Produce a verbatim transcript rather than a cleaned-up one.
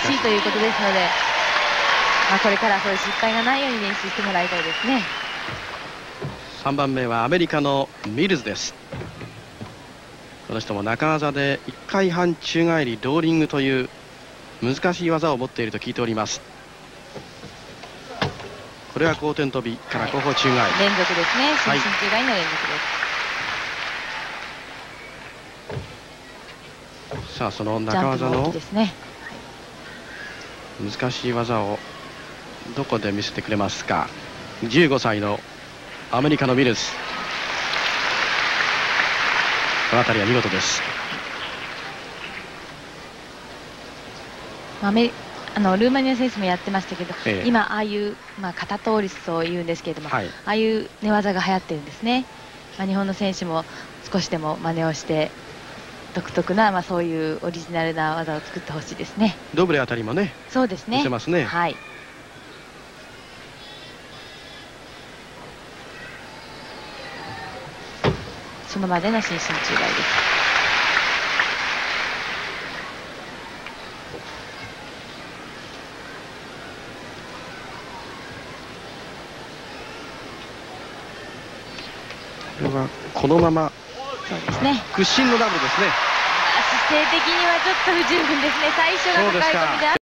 いということですので、まあ、これからそういう失敗がないように練習してもらいたいですね。 さんばんめはアメリカのミルズです。この人も中技でいっかいはん宙返りローリングという難しい技を持っていると聞いております。これは後転跳びから後方宙返り、はい、 連続ですね。伸身宙返りの連続です。 さあその中技の難しい技をどこで見せてくれますか。じゅうごさいのアメリカのミルズ、この辺りは見事です。 アメあのルーマニア選手もやってましたけど、 ええ、 今ああいう、まあ、肩倒立というんですけれども、はい、ああいう寝技が流行ってるんですね。まあ、日本の選手も少しでも真似をして独特な、まあ、そういうオリジナルな技を作ってほしいですね。 ドブレあたりもね、 そうですね、 見せますね。 はい。その場での伸身宙返りです。 これはこのまま、 そうですね、 屈伸のダブルですね。 姿勢的にはちょっと不十分ですね。最初が抱え込みで